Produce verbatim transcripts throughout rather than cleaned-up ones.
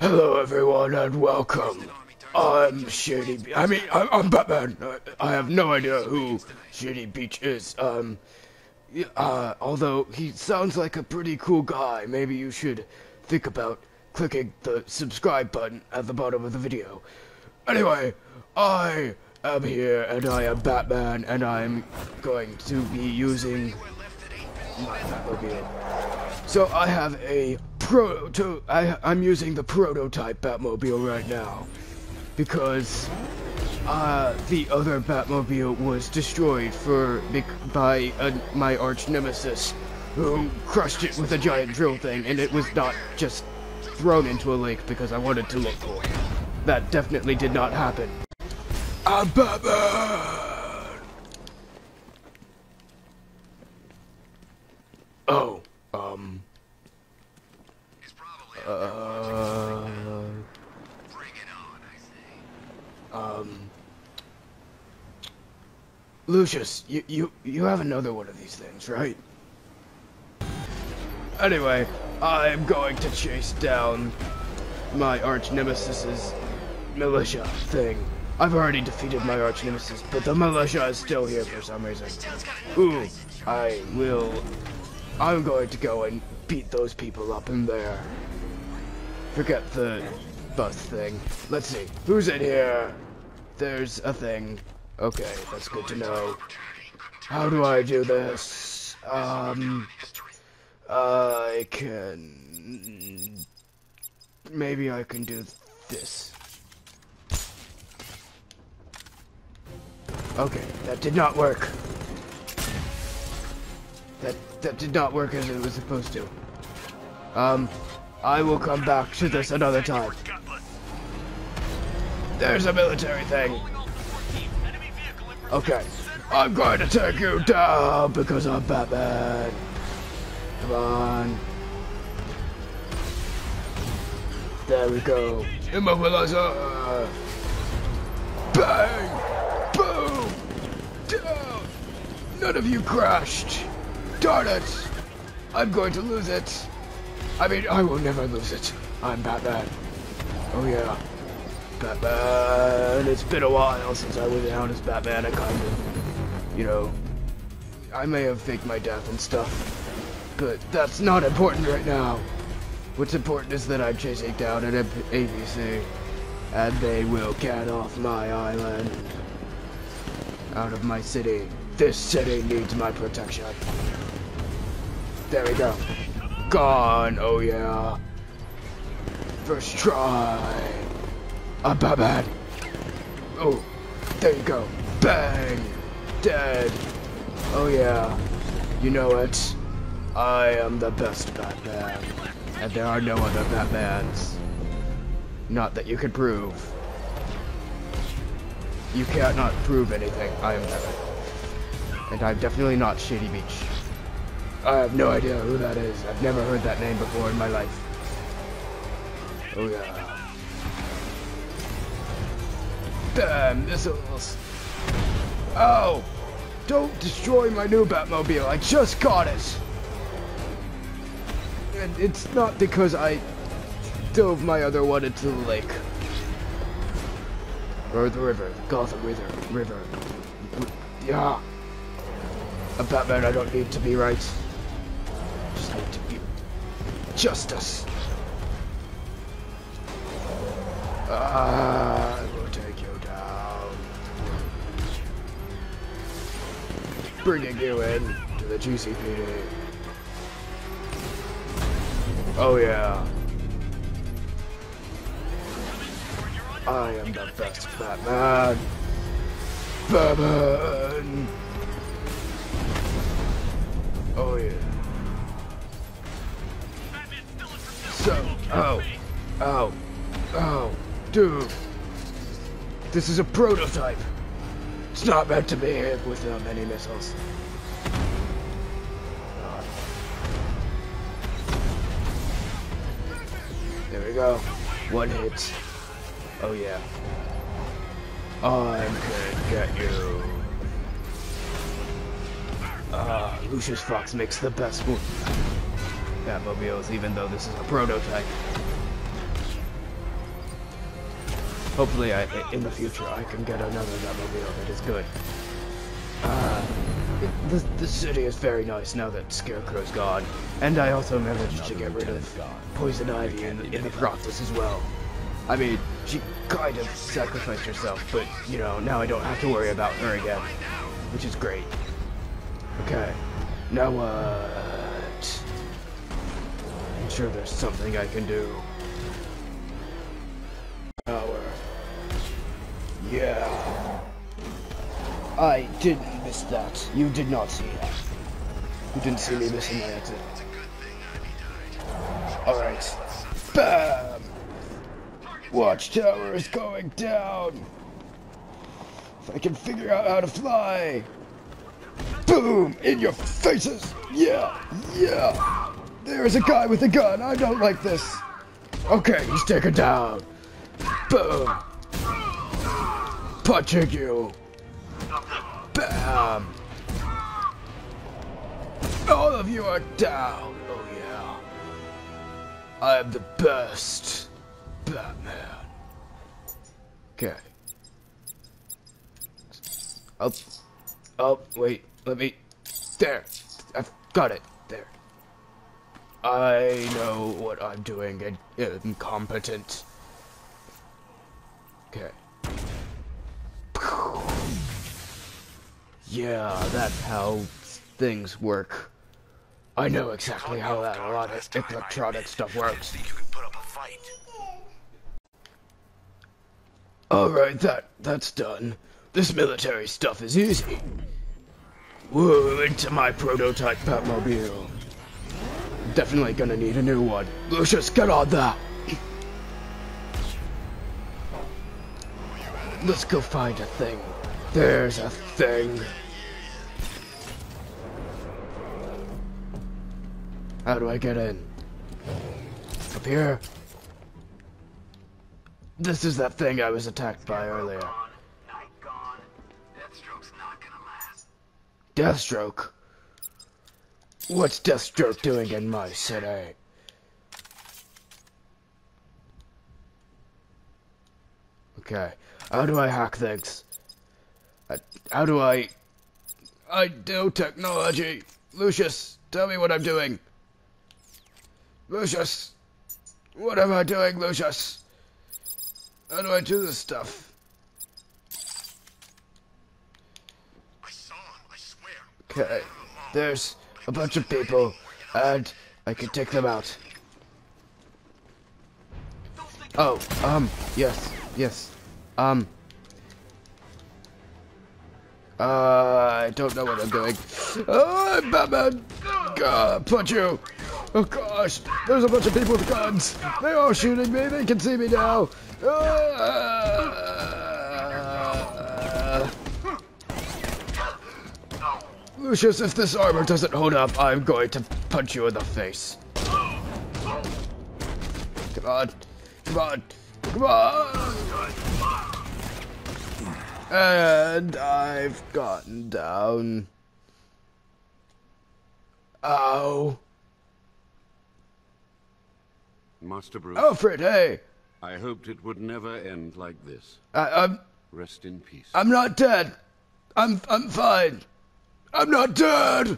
Hello everyone and welcome. I'm Shady Be- I mean, I'm, I'm Batman. I, I have no idea who Shady Beach is. Um, uh, although he sounds like a pretty cool guy, maybe you should think about clicking the subscribe button at the bottom of the video. Anyway, I am here and I am Batman and I'm going to be using my Batmobile. So I have a proto- I, I'm using the prototype Batmobile right now because uh, the other Batmobile was destroyed for by uh, my arch nemesis, who crushed it with a giant drill thing, and it was not just thrown into a lake because I wanted to look cool. That definitely did not happen. I'm Batman! Oh, um... Uh... Um... Lucius, you, you, you have another one of these things, right? Anyway, I'm going to chase down my arch nemesis's militia thing. I've already defeated my arch nemesis, but the militia is still here for some reason. Ooh, I will... I'm going to go and beat those people up in there. Forget the bus thing. Let's see, who's in here? There's a thing. Okay, that's good to know. How do I do this? Um... I can... Maybe I can do this. Okay, that did not work. That that did not work as it was supposed to. Um, I will come back to this another time. There's a military thing. Okay, I'm going to take you down because I'm Batman. Come on. There we go. Immobilizer. Bang! Boom! Down! None of you crashed! Darn it! I'm going to lose it. I mean, I will never lose it. I'm Batman. Oh yeah. Batman. It's been a while since I was out as Batman. I kind of, you know, I may have faked my death and stuff, but that's not important right now. What's important is that I'm chasing down an A B C, and they will get off my island. Out of my city. This city needs my protection. There we go. Gone, oh yeah. First try. I'm Batman. Oh, there you go. Bang! Dead. Oh yeah. You know it. I am the best Batman. And there are no other Batmans. Not that you could prove. You cannot prove anything. I am Batman. And I'm definitely not Shady Beach. I have no idea who that is. I've never heard that name before in my life. Oh yeah. Damn, missiles. Oh! Don't destroy my new Batmobile. I just got it. And it's not because I dove my other one into the lake. Or the river. Gotham River. River. Yeah. A Batman, I don't need to be right. Just need to be justice. Ah, I will take you down. Bringing you in to the G C P D. Oh yeah. I am the best Batman. Batman. Oh yeah. So, oh, oh, oh, dude. This is a prototype. It's not meant to be hit with uh, many missiles. There we go. One hit. Oh yeah. I'm gonna get you. Ah, uh, Lucius Fox makes the best one. Batmobiles, even though this is a prototype. hopefully, I, in the future, I can get another Batmobile that is good. Uh, it, the, the city is very nice now that Scarecrow's gone, and I also managed to get rid of Poison Ivy in the, in the process as well. I mean, she kind of sacrificed herself, but, you know, now I don't have to worry about her again, which is great. Okay, now what? I'm sure there's something I can do. Power. Yeah. I didn't miss that. You did not see that. You didn't see me missing my exit. Alright. Bam! Watchtower is going down! If I can figure out how to fly! Boom! In your faces! Yeah! Yeah! There's a guy with a gun! I don't like this! Okay, he's taken down! Boom! Punching you! Bam! All of you are down! Oh yeah! I am the best Batman. Okay. Oh, oh, wait, let me, there, I've got it, there. I know what I'm doing, and incompetent. Okay. Yeah, that's how things work. I know exactly how that a lot of electronic stuff works. Alright, that, that's done. This military stuff is easy. Whoa, into my prototype Batmobile. Definitely gonna need a new one. Lucius, get on that! Let's go find a thing. There's a thing. How do I get in? Up here? This is that thing I was attacked by earlier. Deathstroke? What's Deathstroke doing in my city? Okay, how do I hack things? I, how do I... I do technology! Lucius, tell me what I'm doing! Lucius! What am I doing, Lucius? How do I do this stuff? I saw him, I swear. Okay, there's a bunch of people, and I can take them out. Oh, um, yes, yes, um, uh, I don't know what I'm doing. Oh, I'm Batman! God, punch you! Oh gosh, there's a bunch of people with guns. They are shooting me. They can see me now. Uh, Lucius, if this armor doesn't hold up, I'm going to punch you in the face. Come on, come on, come on. And I've gotten down. Ow. Master Bruce. Alfred, hey! I hoped it would never end like this. I, I'm... Rest in peace. I'm not dead. I'm... I'm fine. I'm not dead!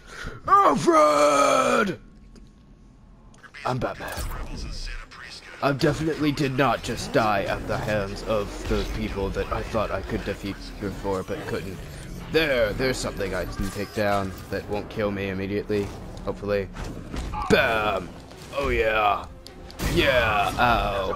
Alfred! I'm Batman. I definitely did not just die at the hands of the people that I thought I could defeat before, but couldn't. There, there's something I can take down that won't kill me immediately. Hopefully. Bam! Oh yeah. Yeah, ow.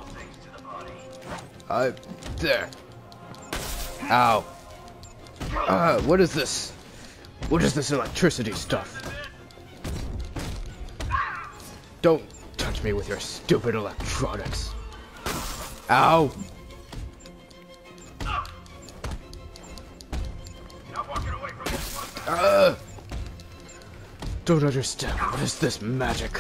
I, there. Ow. Uh, what is this? What is this electricity stuff? Don't touch me with your stupid electronics. Ow. Uh, don't understand. What is this magic?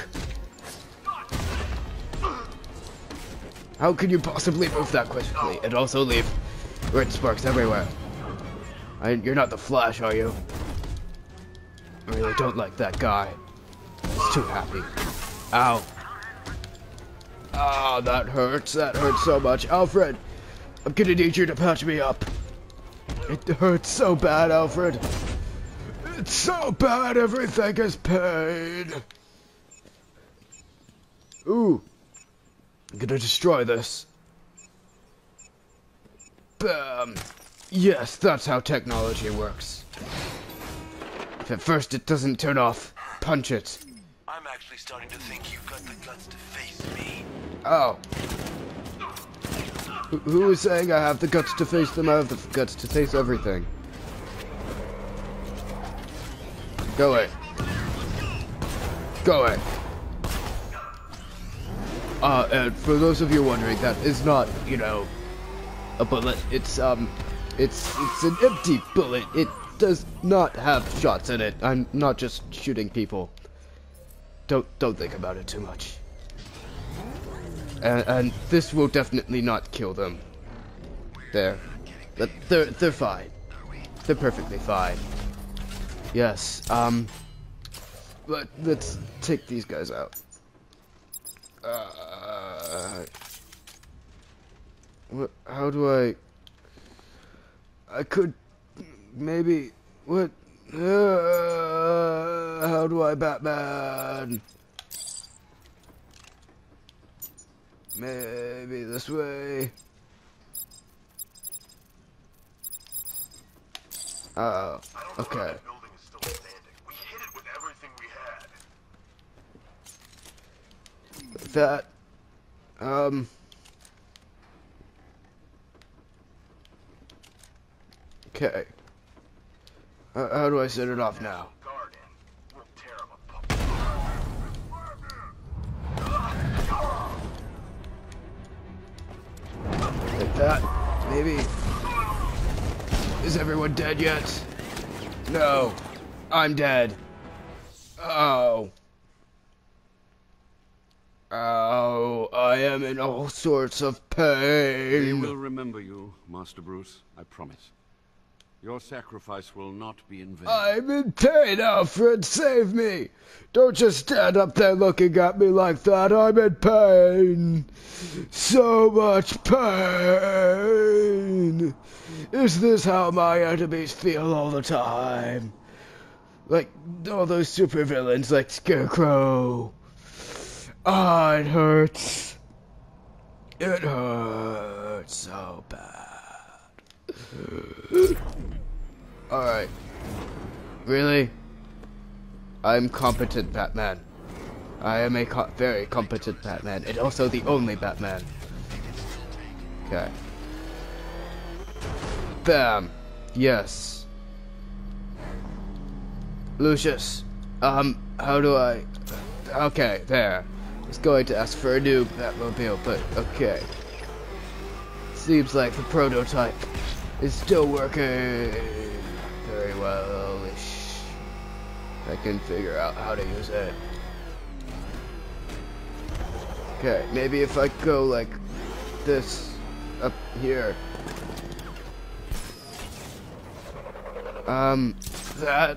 How can you possibly move that quickly and also leave red sparks everywhere? I, you're not the Flash, are you? I really don't like that guy. He's too happy. Ow. Ah, that hurts. That hurts so much. Alfred, I'm gonna need you to patch me up. It hurts so bad, Alfred. It's so bad, everything is pain. Ooh. I'm gonna destroy this. Bam. Yes, that's how technology works. If at first it doesn't turn off, punch it. I'm actually starting to think you've got the guts to face me. Oh. Who, who is saying I have the guts to face them? I have the guts to face everything. Go away. Go away. Uh, and for those of you wondering, that is not, you know, a bullet. It's, um, it's, it's an empty bullet. It does not have shots in it. I'm not just shooting people. Don't, don't think about it too much. And, and this will definitely not kill them. There. But they're, they're fine. They're perfectly fine. Yes, um, but let's take these guys out. Uh, what, how do I, I could, maybe, what, uh, how do I Batman? Maybe this way. Oh, okay. That, um, okay. How, how do I set it off now? Like that, maybe. Is everyone dead yet? No, I'm dead. Oh. Oh, I am in all sorts of pain. They will remember you, Master Bruce, I promise. Your sacrifice will not be in vain. I'm in pain, Alfred, save me! Don't just stand up there looking at me like that, I'm in pain! So much pain! Is this how my enemies feel all the time? Like all those supervillains like Scarecrow. Ah, oh, it hurts. It hurts so bad. Alright. Really? I'm competent Batman. I am a co very competent Batman, and also the only Batman. Okay. Bam. Yes. Lucius. Um, how do I... Okay, there. I was going to ask for a new Batmobile, but okay. Seems like the prototype is still working very well-ish. I can figure out how to use it. Okay, maybe if I go like this up here. Um, that.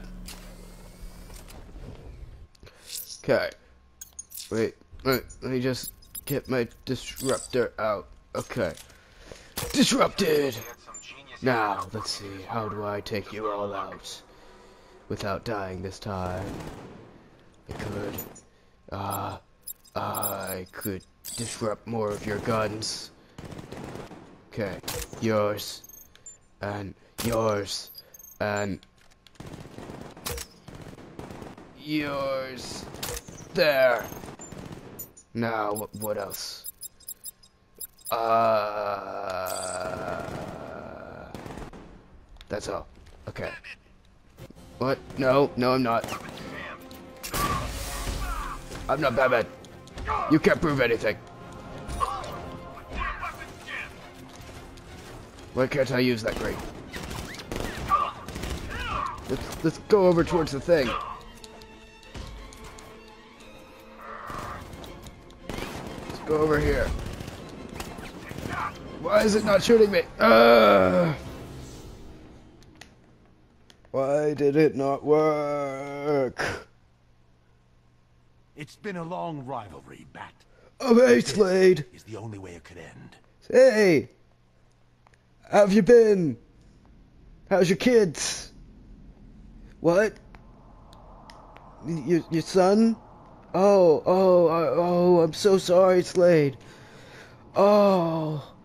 Okay. Wait, wait, let me just get my disruptor out. Okay. Disrupted! Now, let's see, how do I take you all out? Without dying this time. I could, uh, I could disrupt more of your guns. Okay, yours, and yours, and yours. There. Now, what, what else? Uh, that's all. Okay. What? No, no, I'm not. I'm not Batman. You can't prove anything. Why can't I use that crate? Let's, let's go over towards the thing. Let's go over here. Why is it not shooting me? Uh, why did it not work? It's been a long rivalry, Bat. Oh, hey, Slade. Is the only way it could end. Hey. How have you been? How's your kids? What? Your, your son? Oh, oh, I- oh, I'm so sorry, Slade. Oh.